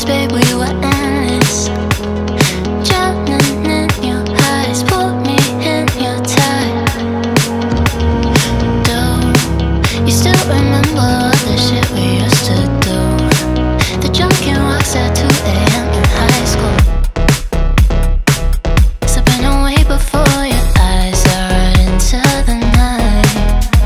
babe, we were endless. Drowning in your eyes, put me in your tide. Do you still remember all the shit we used to do? The drunken walks at 2 AM in high school. Slipping away before your eyes are right into the night.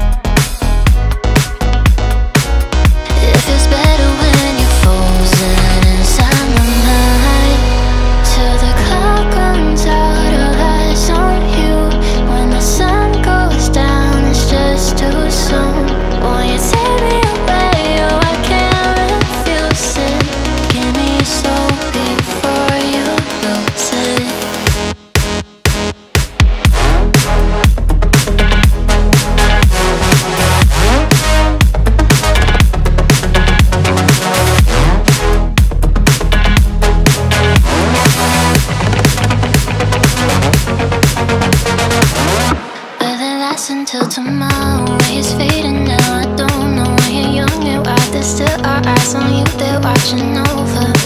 It feels better when you're frozen inside my mind. Till the clock runs out of eyes on you. When the sun goes down, it's just too soon. Won't you take me away? Oh, I can't refuse it. Give me your soul before you lose it. Will it last until tomorrow? It's fading now, I don't know. When you're young and wild, there's still our eyes on you, they're watching over.